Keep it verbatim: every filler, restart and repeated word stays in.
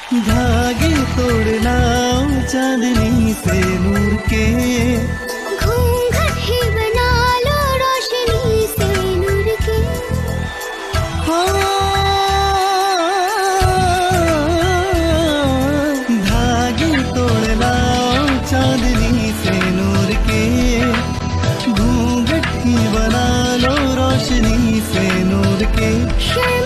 धागे तोड़ लाओ चांदनी से नूर के, घूंघट ही बना लो रोशनी से नूर के। धागे तोड़ लाओ चांदनी से नूर के, घूंघट ही बना लो रोशनी से नूर के।